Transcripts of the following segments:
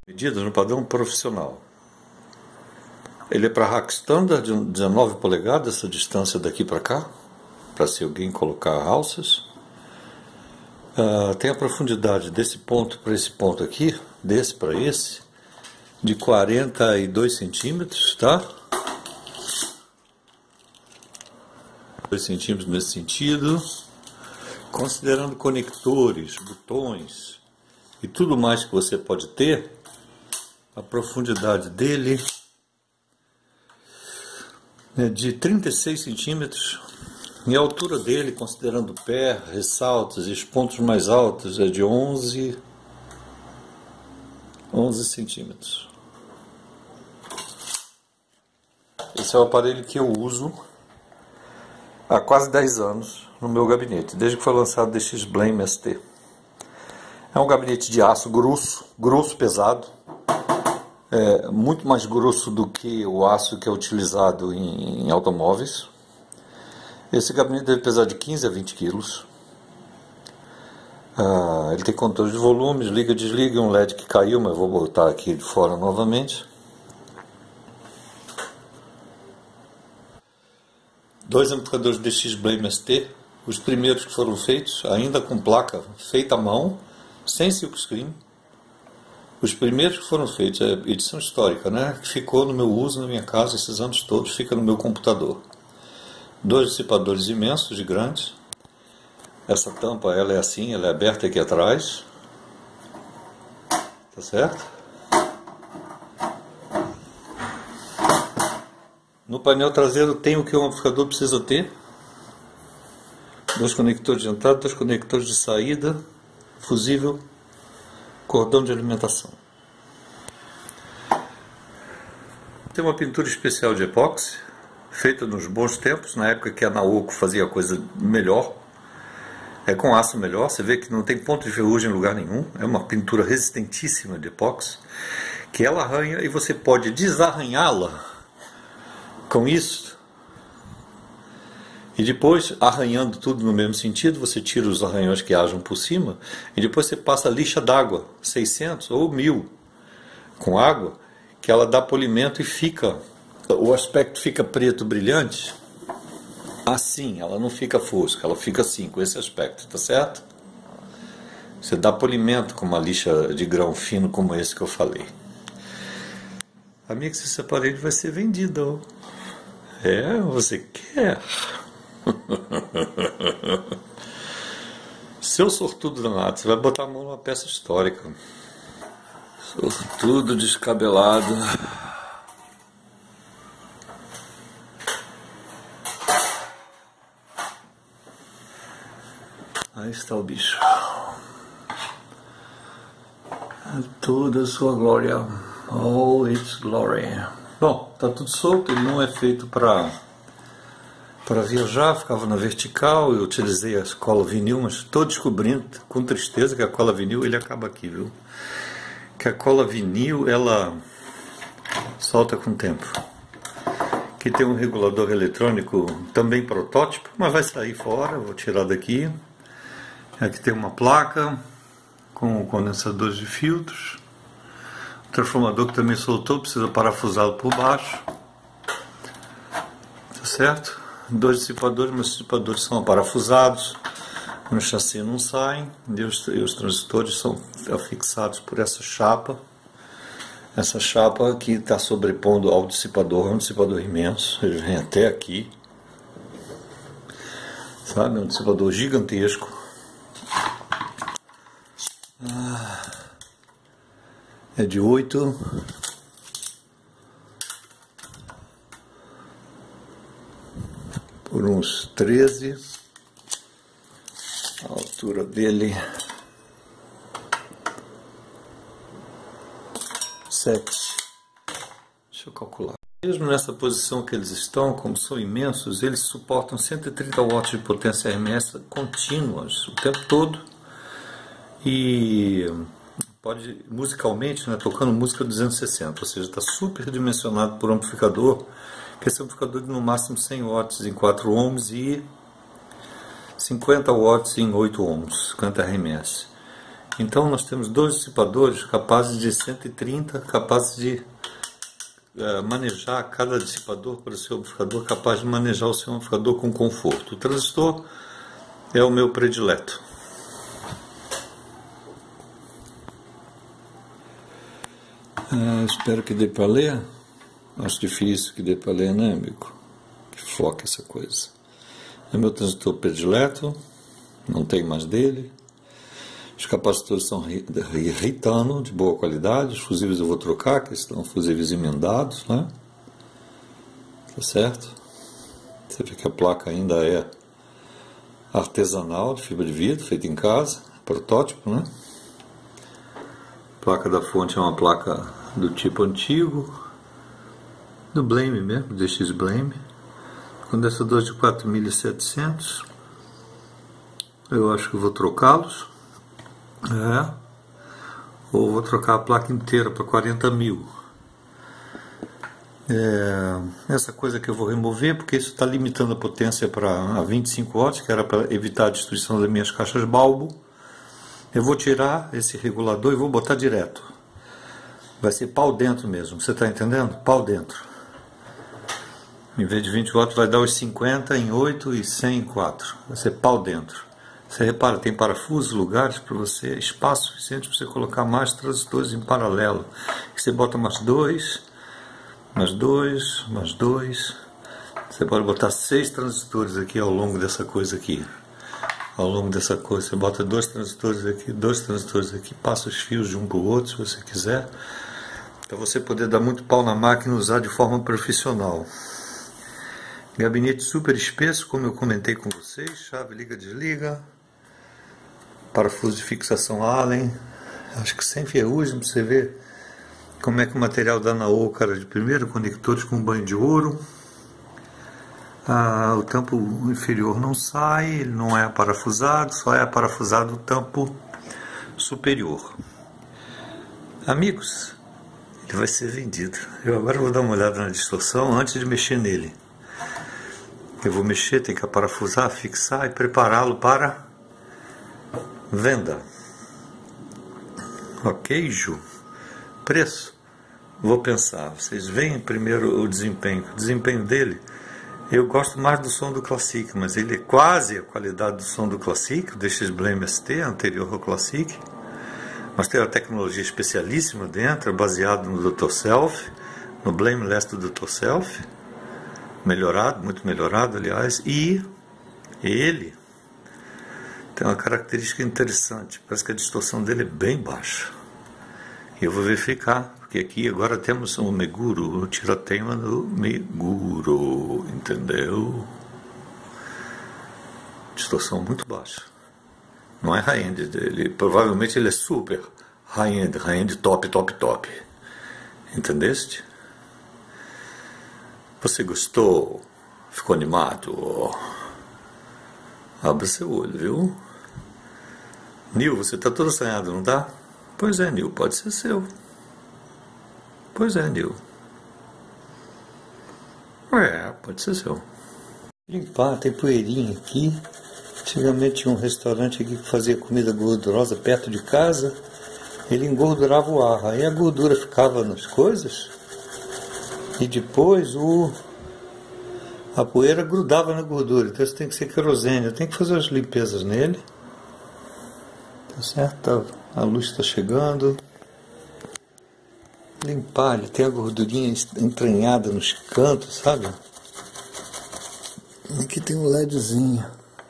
Medida no padrão profissional. Ele é para rack standard de 19 polegadas, essa distância daqui para cá, para se alguém colocar alças. Tem a profundidade desse ponto para esse ponto aqui, desse para esse, de 42 centímetros, tá? 2 centímetros nesse sentido. Considerando conectores, botões e tudo mais que você pode ter, a profundidade dele é de 36 centímetros e a altura dele, considerando o pé, ressaltos e os pontos mais altos, é de 11 centímetros. Esse é o aparelho que eu uso há quase 10 anos no meu gabinete, desde que foi lançado o DX Blame ST. É um gabinete de aço grosso, pesado, muito mais grosso do que o aço que é utilizado em automóveis. Esse gabinete deve pesar de 15 a 20 quilos. Ele tem controle de volumes, liga e desliga, um LED que caiu, mas vou botar aqui de fora novamente. 2 amplificadores DX Blame ST, os primeiros que foram feitos, ainda com placa feita à mão, sem silkscreen. Os primeiros que foram feitos, é edição histórica, né? Que ficou no meu uso na minha casa esses anos todos, fica no meu computador. 2 dissipadores imensos, de grandes. Essa tampa, ela é assim, ela é aberta aqui atrás. Tá certo? No painel traseiro tem o que um amplificador precisa ter. 2 conectores de entrada, 2 conectores de saída, fusível, cordão de alimentação. Tem uma pintura especial de epóxi, feita nos bons tempos, na época que a Naoko fazia a coisa melhor. É com aço melhor, você vê que não tem ponto de ferrugem em lugar nenhum. É uma pintura resistentíssima de epóxi, que ela arranha e você pode desarranhá-la com isso. E depois, arranhando tudo no mesmo sentido, você tira os arranhões que hajam por cima e depois você passa a lixa d'água, 600 ou 1000, com água, que ela dá polimento e fica, o aspecto fica preto brilhante, assim, ela não fica fosca, ela fica assim, com esse aspecto, tá certo? Você dá polimento com uma lixa de grão fino como esse que eu falei. Amigo, esse aparelho vai ser vendido. Você quer? Seu sortudo danado, você vai botar a mão numa peça histórica. Sortudo descabelado. Aí está o bicho. Toda a sua glória. All its glory. Bom, tá tudo solto, ele não é feito para viajar, ficava na vertical. Eu utilizei a cola vinil, mas estou descobrindo com tristeza que a cola vinil, ele acaba aqui, viu? Que a cola vinil, ela solta com o tempo. Aqui tem um regulador eletrônico, também protótipo, mas vai sair fora, vou tirar daqui. Aqui tem uma placa com condensadores de filtros. O transformador que também soltou, precisa parafusá-lo por baixo. Tá certo? 2 dissipadores, mas os dissipadores são parafusados, no chassi não saem, e os transistores são afixados por essa chapa. Essa chapa aqui está sobrepondo ao dissipador, é um dissipador imenso, ele vem até aqui, sabe? É um dissipador gigantesco. É de 8 por uns 13, a altura dele 7. Deixa eu calcular. Mesmo nessa posição que eles estão, como são imensos, eles suportam 130 watts de potência RMS contínuas o tempo todo. E pode, musicalmente, né, tocando música 260, ou seja, está super dimensionado por amplificador, que esse amplificador de no máximo 100 watts em 4 ohms e 50 watts em 8 ohms, 50 RMS. Então nós temos dois dissipadores capazes de 130, capazes de manejar cada dissipador para o seu amplificador, capaz de manejar o seu amplificador com conforto. O transistor é o meu predileto. Espero que dê para ler. Acho difícil que dê para ler, né, amigo? Que foca essa coisa. É meu transistor predileto, não tem mais dele. Os capacitores são Ritano, de boa qualidade. Os fusíveis eu vou trocar, que estão fusíveis emendados, né? Tá certo? Você vê que a placa ainda é artesanal, de fibra de vidro, feita em casa, protótipo, né? A placa da fonte é uma placa do tipo antigo, do Blame mesmo, DX Blame. Condensadores de 4700. Eu acho que vou trocá-los. Ou vou trocar a placa inteira para 40.000. Essa coisa que eu vou remover, porque isso está limitando a potência para 25 watts, que era para evitar a destruição das minhas caixas Balbo. Eu vou tirar esse regulador e vou botar direto. Vai ser pau dentro mesmo, você está entendendo? Pau dentro. Em vez de 20 watts vai dar os 50 em 8 e 100 em 4. Vai ser pau dentro. Você repara, tem parafusos, lugares para você, espaço suficiente para você colocar mais transistores em paralelo. Você bota mais dois, mais dois, mais dois. Você pode botar 6 transistores aqui ao longo dessa coisa aqui. Ao longo dessa coisa, você bota 2 transistores aqui, passa os fios de um para o outro, se você quiser. Para você poder dar muito pau na máquina e usar de forma profissional. Gabinete super espesso, como eu comentei com vocês. Chave liga-desliga. Parafuso de fixação Allen. Acho que sem ferrugem, para você ver como é que o material da Naô, cara de primeiro. Conectores com banho de ouro. O tampo inferior não sai, ele não é parafusado, só é parafusado o tampo superior. Amigos, ele vai ser vendido. Eu agora vou dar uma olhada na distorção antes de mexer nele. Eu vou mexer, tem que parafusar, fixar e prepará-lo para venda. Ok, Ju? Preço? Vou pensar. Vocês veem primeiro o desempenho. O desempenho dele, eu gosto mais do som do Classic, mas ele é quase a qualidade do som do Classic, o DX Blame ST, anterior ao Classic. Mas tem uma tecnologia especialíssima dentro, baseado no Dr. Self, no Blameless do Dr. Self. Melhorado, muito melhorado, aliás, e ele tem uma característica interessante, parece que a distorção dele é bem baixa. E eu vou verificar, porque aqui agora temos o Meguro, o tirateima do Meguro, entendeu? Distorção muito baixa. Não é high-end dele, provavelmente ele é super high-end top, top, top. Entendeste? Você gostou? Ficou animado? Abra seu olho, viu? Nil, você está todo assanhado, não tá? Pois é, Nil, pode ser seu. Pois é, Nil. Pode ser seu. Limpar, tem poeirinha aqui. Antigamente tinha um restaurante aqui que fazia comida gordurosa perto de casa. Ele engordurava o ar. Aí a gordura ficava nas coisas. E depois a poeira grudava na gordura. Então isso tem que ser querosene. Eu tenho que fazer as limpezas nele. Tá certo? A luz está chegando. Limpar, ele tem a gordurinha entranhada nos cantos, sabe? Aqui tem um LEDzinho.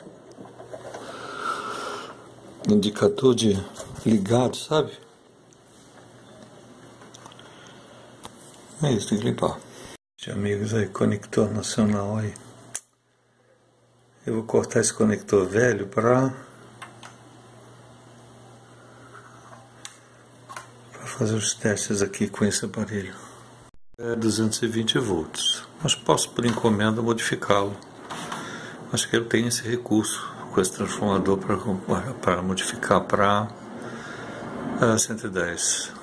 Indicador de ligado, sabe? É isso, tem que limpar. Amigos aí, conector nacional aí. Eu vou cortar esse conector velho para fazer os testes aqui com esse aparelho. É 220 volts, mas posso por encomenda modificá-lo. Acho que eu tenho esse recurso com esse transformador para modificar para 110.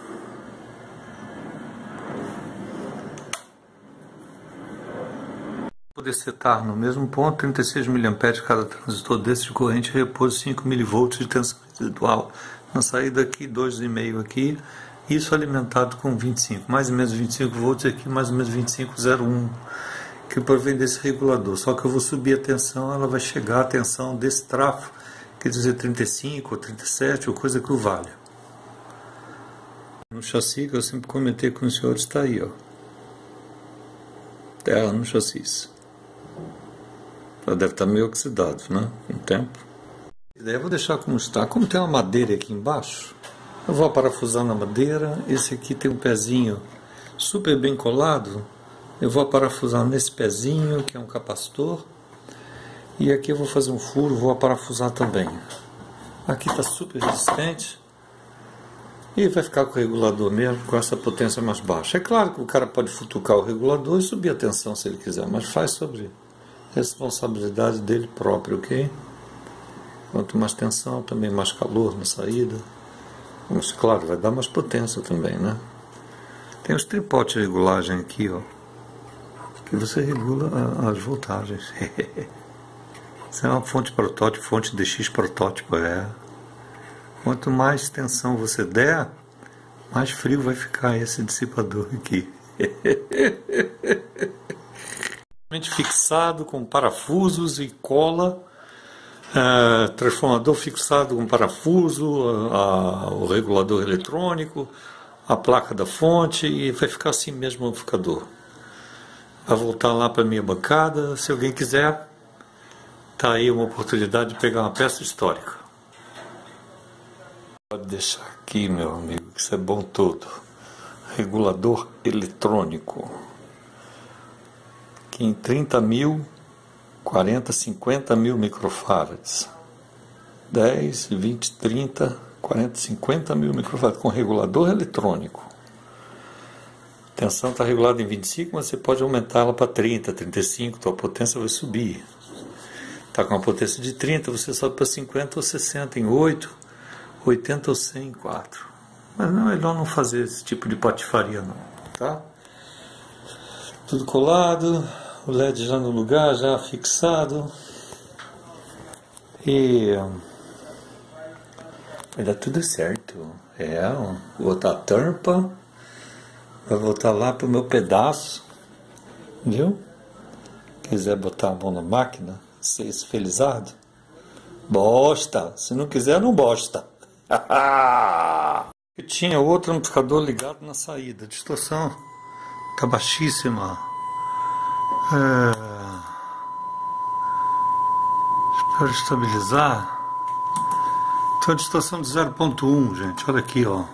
Poder setar no mesmo ponto 36 mA cada transistor desse de corrente e repouso 5 mV de tensão residual na saída aqui, 2,5 aqui, isso alimentado com 25, mais ou menos 25 volts aqui, mais ou menos 25,01, que provém desse regulador. Só que eu vou subir a tensão, ela vai chegar a tensão desse trafo, quer dizer 35 ou 37, ou coisa que o valha. No chassi, que eu sempre comentei com os senhores, está aí, ó. Terra no chassi. Já deve estar meio oxidado, né? Com o tempo. E daí eu vou deixar como está. Como tem uma madeira aqui embaixo, eu vou parafusar na madeira. Esse aqui tem um pezinho super bem colado. Eu vou parafusar nesse pezinho, que é um capacitor. E aqui eu vou fazer um furo, vou parafusar também. Aqui está super resistente. E vai ficar com o regulador mesmo, com essa potência mais baixa. É claro que o cara pode futucar o regulador e subir a tensão se ele quiser, mas faz sobre responsabilidade dele próprio, ok? Quanto mais tensão, também mais calor na saída. Mas, claro, vai dar mais potência também, né? Tem os tripotes de regulagem aqui, ó, que você regula as voltagens. Isso é uma fonte protótipo, fonte DX protótipo, Quanto mais tensão você der, mais frio vai ficar esse dissipador aqui. Fixado com parafusos e cola, transformador fixado com parafuso, o regulador eletrônico, a placa da fonte, e vai ficar assim mesmo o amplificador. Vai voltar lá para a minha bancada. Se alguém quiser, tá aí uma oportunidade de pegar uma peça histórica. Pode deixar aqui, meu amigo, que isso é bom todo. Regulador eletrônico. Aqui em 30 mil, 40, 50 mil microfarads. 10, 20, 30, 40, 50 mil microfarads com regulador eletrônico. A tensão está regulada em 25, mas você pode aumentar ela para 30, 35, tua potência vai subir. Está com uma potência de 30, você sobe para 50 ou 60 em 8. 80 ou 100 em 4. Mas não é melhor não fazer esse tipo de patifaria não, tá? Tudo colado, o LED já no lugar, já fixado. E vai dar tudo certo. Vou botar a tampa, vai voltar lá pro meu pedaço, viu? Quiser botar a mão na máquina, ser esfelizado, bosta. Se não quiser, não bosta. Eu tinha outro amplificador ligado na saída. A distorção está baixíssima. Espero estabilizar. Então a distorção de 0.1, gente. Olha aqui, ó.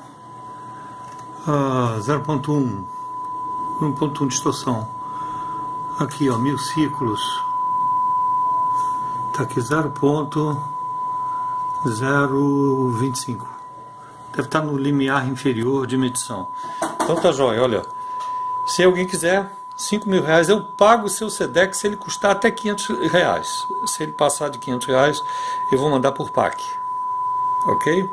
0.1. 1.1 distorção. Aqui, ó, 1000 ciclos. Está aqui 0.025. Deve estar no limiar inferior de medição. Então tá jóia, olha. Se alguém quiser, 5 mil reais, eu pago o seu SEDEX se ele custar até 500 reais. Se ele passar de 500 reais, eu vou mandar por PAC. Ok?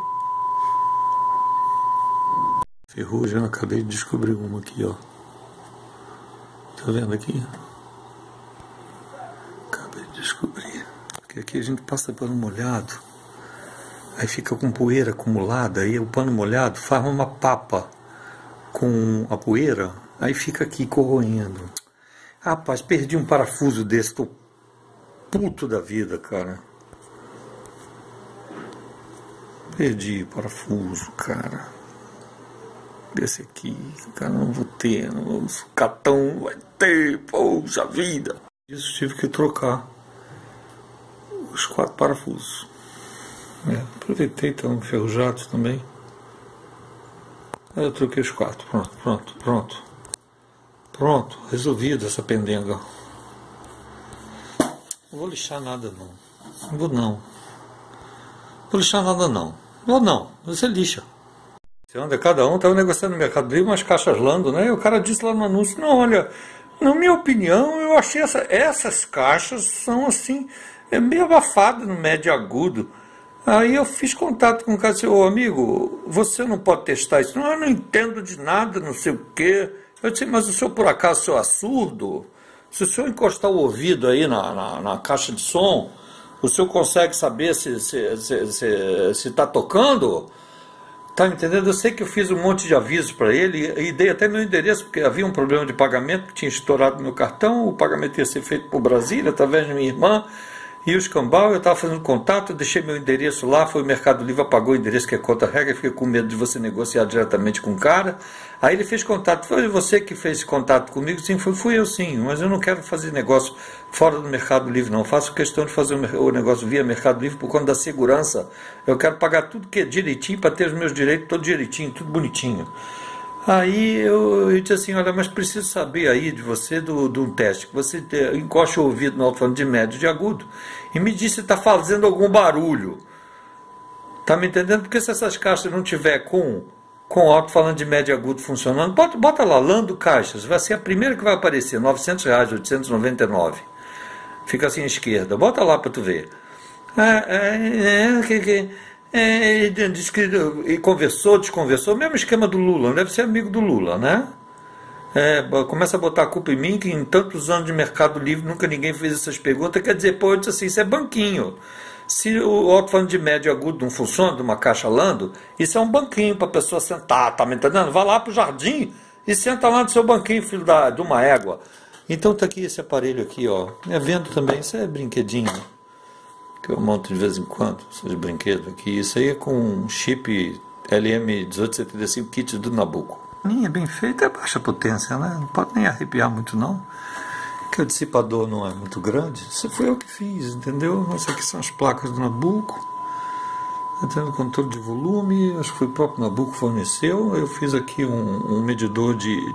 Ferrugem, eu acabei de descobrir uma aqui, ó. Tá vendo aqui? Acabei de descobrir. Porque aqui a gente passa pano molhado, aí fica com poeira acumulada, aí o pano molhado faz uma papa com a poeira, aí fica aqui corroendo. Rapaz, perdi um parafuso desse, tô puto da vida, cara. Perdi parafuso, cara. Desse aqui, cara, não vou ter, não vou sucatão, vai ter, poxa vida. Isso tive que trocar os 4 parafusos. Aproveitei, estão enferrujados também. Aí eu troquei os 4, pronto, resolvido essa pendenga. Não vou lixar nada não, vou lixar nada não, você lixa. Você anda, cada um estava negociando no Mercado Livre umas caixas Lando, né? E o cara disse lá no anúncio, não, olha, na minha opinião, eu achei essas caixas são assim, meio abafadas no médio agudo. Aí eu fiz contato com o cara e disse, ô amigo, você não pode testar isso? Não, eu não entendo de nada, não sei o quê. Eu disse, mas o senhor por acaso, seu é surdo? Se o senhor encostar o ouvido aí na caixa de som, o senhor consegue saber se está tocando? Tá me entendendo? Eu sei que eu fiz um monte de avisos para ele e dei até meu endereço, porque havia um problema de pagamento que tinha estourado no meu cartão, o pagamento ia ser feito por Brasília, através de minha irmã, e o escambau, eu estava fazendo contato, eu deixei meu endereço lá, foi o Mercado Livre, apagou o endereço que é contra regra, fiquei com medo de você negociar diretamente com o cara. Aí ele fez contato, foi você que fez contato comigo? Sim, fui eu sim, mas eu não quero fazer negócio fora do Mercado Livre não, faço questão de fazer o negócio via Mercado Livre por conta da segurança. Eu quero pagar tudo que é direitinho para ter os meus direitos todo direitinho, tudo bonitinho. Aí eu disse assim, olha, mas preciso saber aí de você do teste, que você encosta o ouvido no alto-falante de médio de agudo e me diz se está fazendo algum barulho. Tá me entendendo? Porque se essas caixas não tiver com alto-falante de médio e agudo funcionando, bota lá, Lando Caixas, vai ser a primeira que vai aparecer, R$900, 899. Fica assim à esquerda, bota lá para tu ver. Ele disse que e conversou, desconversou, mesmo esquema do Lula, não deve ser amigo do Lula, né? Começa a botar a culpa em mim, que em tantos anos de Mercado Livre nunca ninguém fez essas perguntas, quer dizer, pô, eu disse assim, isso é banquinho. Se o alto-falante de médio e agudo não funciona, de uma caixa Lando, isso é um banquinho para a pessoa sentar, tá me entendendo? Vá lá pro jardim e senta lá no seu banquinho, filho de uma égua. Então tá aqui esse aparelho aqui, ó, vendo também, isso é brinquedinho, que eu monto de vez em quando, esses brinquedos aqui. Isso aí é com um chip LM1875 kit do Nabucco. É bem feito, é baixa potência, né? Não pode nem arrepiar muito não, porque o dissipador não é muito grande. Isso foi eu que fiz, entendeu? Essas aqui são as placas do Nabucco, tendo controle de volume, acho que foi o próprio Nabucco que forneceu. Eu fiz aqui um medidor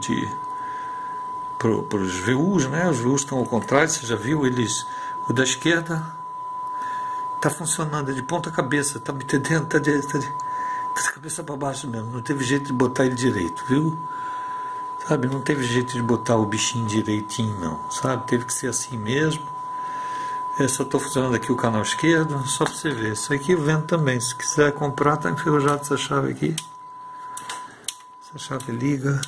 para os VUs, né? Os VUs estão ao contrário, você já viu eles, o da esquerda está funcionando, é de ponta cabeça, tá me entendendo? Tá de cabeça para baixo mesmo, não teve jeito de botar ele direito, viu? Sabe, não teve jeito de botar o bichinho direitinho não, sabe? Teve que ser assim mesmo. Eu só estou funcionando aqui o canal esquerdo, só para você ver. Isso aqui eu vendo também, se quiser comprar, tá enferrujado essa chave aqui. Essa chave liga.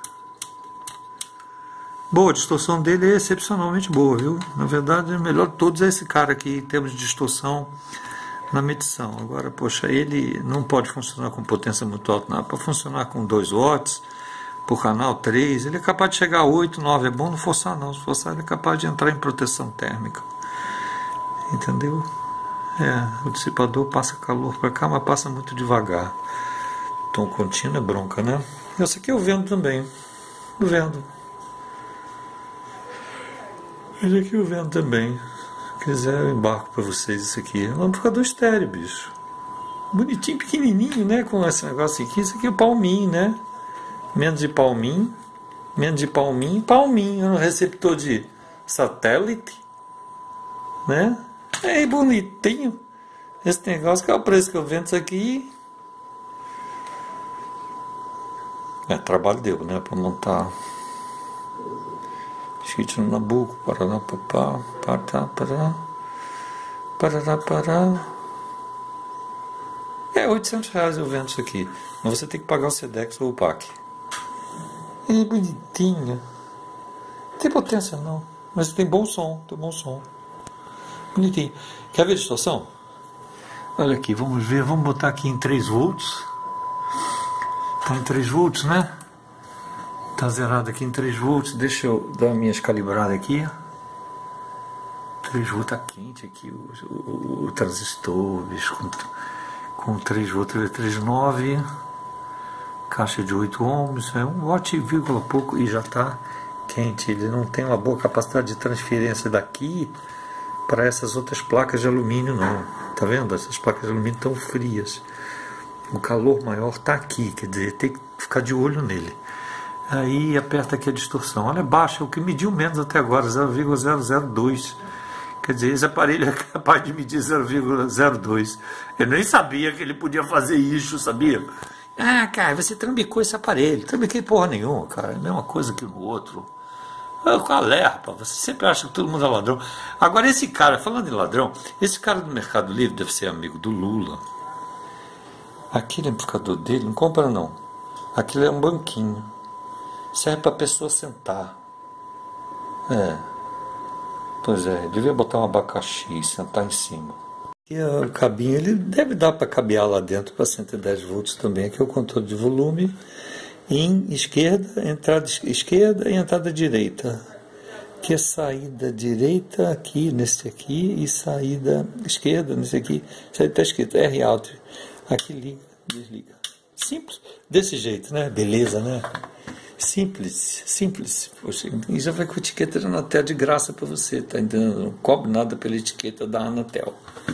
Boa, a distorção dele é excepcionalmente boa, viu? Na verdade, o melhor de todos é esse cara aqui, em termos de distorção na medição. Agora, poxa, ele não pode funcionar com potência muito alta, não. Para funcionar com 2 watts por canal, 3, ele é capaz de chegar a 8, 9. É bom não forçar não, se forçar ele é capaz de entrar em proteção térmica. Entendeu? O dissipador passa calor para cá, mas passa muito devagar. Tom contínuo é bronca, né? Essa aqui eu vendo também. Vendo. Esse aqui eu vendo também. Se quiser eu embarco para vocês isso aqui. É um amplificador estéreo, bicho. Bonitinho, pequenininho, né? Com esse negócio aqui. Isso aqui é palminho, né? Menos de palminho. Menos de palminho. Palminho. É um receptor de satélite. Né? É bonitinho. Esse negócio que é o preço que eu vendo isso aqui. Trabalho deu, né? Para montar. Chute no Nabucco, Paraná, papá, Pará. R$800 eu vendo isso aqui. Mas você tem que pagar o Sedex ou o PAC. É bonitinho. Não tem potência não. Mas tem bom som. Bonitinho. Quer ver a distorção? Olha aqui, vamos ver. Vamos botar aqui em 3 volts. Está em 3 volts, né? Está zerado aqui em 3 volts. Deixa eu dar minhas calibradas aqui. 3 volts está quente aqui. O transistor, bicho, com 3 volts, 3,9. Caixa de 8 ohms. É 1 watt, vírgula pouco. E já está quente. Ele não tem uma boa capacidade de transferência daqui para essas outras placas de alumínio, não. Tá vendo? Essas placas de alumínio estão frias. O calor maior está aqui. Quer dizer, tem que ficar de olho nele. Aí aperta aqui a distorção. Olha, baixa, o que mediu menos até agora, 0,002. Quer dizer, esse aparelho é capaz de medir 0,02. Eu nem sabia que ele podia fazer isso, sabia? Cara, você trambicou esse aparelho. Trambiquei porra nenhuma, cara. É a mesma coisa que no outro. Qual é, rapaz? Você sempre acha que todo mundo é ladrão. Agora, esse cara, falando em ladrão, esse cara do Mercado Livre deve ser amigo do Lula. Aquele amplificador dele, não compra não. Aquilo é um banquinho. Serve para a pessoa sentar. Pois é, devia botar um abacaxi e sentar em cima. E o cabinho, ele deve dar para cabear lá dentro para 110 volts também, que é o controle de volume em entrada esquerda e entrada direita. Que é saída direita aqui, nesse aqui, e saída esquerda, nesse aqui. Isso aí está escrito R out. Aqui liga, desliga. Simples, desse jeito, né? Beleza, né? Simples, simples. Poxa, e já vai com a etiqueta da Anatel de graça para você, tá entendendo? Não cobre nada pela etiqueta da Anatel.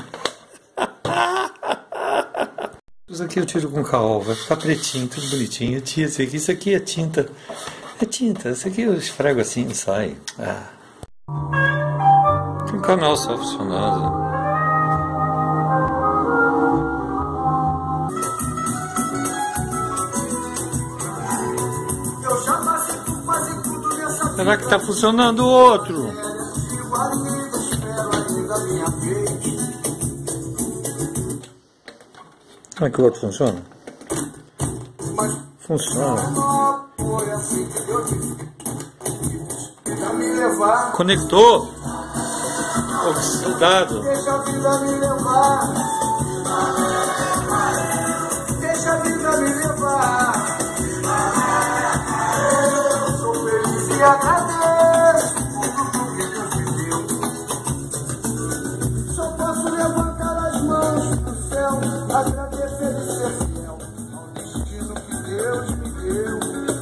Isso aqui eu tiro com caol, vai ficar pretinho, tudo bonitinho. Isso aqui é tinta. É tinta, isso aqui eu esfrego assim e sai. Tem um canal só funcionando. Será que tá funcionando o outro? Como é que o outro funciona? Funciona. Conectou. Oxidado. Deixa a vida me levar. Deixa a vida me levar. Eu sou feliz e agradeço por tudo que Deus me deu. Só posso levantar as mãos pro céu, agradecer e ser fiel ao destino que Deus me deu.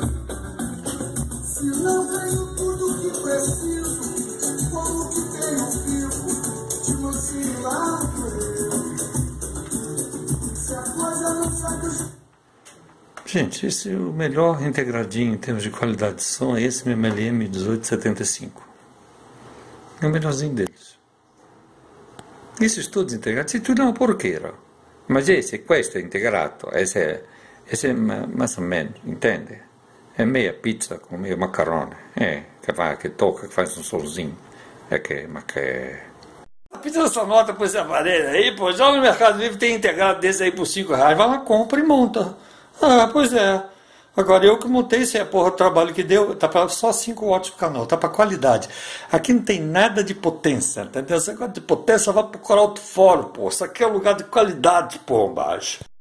Se não tenho tudo que preciso, como que tenho vivo de mansinho lá no eu? Se a coisa não sai. Gente, esse é o melhor integradinho em termos de qualidade de som, é esse MLM 1875. É o melhorzinho deles. Esses todos integrados, isso tudo é uma porqueira. Mas questo è integrato, esse è mais ou menos, entende? É meia pizza com meio macarrone, que toca, que faz um solzinho. Mas que... A pizza dessa nota por esse aparelho aí, pô, já no Mercado Livre tem integrado desse aí por R$5, vai lá, compra e monta. Pois é. Agora eu que montei esse o trabalho que deu, tá para só 5 watts por canal, tá para qualidade. Aqui não tem nada de potência, entendeu? Esse negócio de potência vai procurar outro fórum, pô. Isso aqui é um lugar de qualidade, pô, baixo.